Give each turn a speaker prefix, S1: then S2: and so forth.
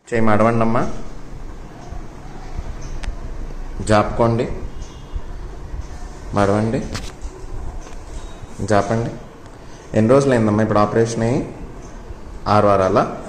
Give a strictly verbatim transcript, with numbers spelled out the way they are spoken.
S1: చేయి మడవండి అమ్మా, జాపుకోండి, మడవండి, జాపండి. ఎన్ని రోజులు అయిందమ్మా ఇప్పుడు ఆపరేషన్ అయ్యి? ఆరు వారాలా?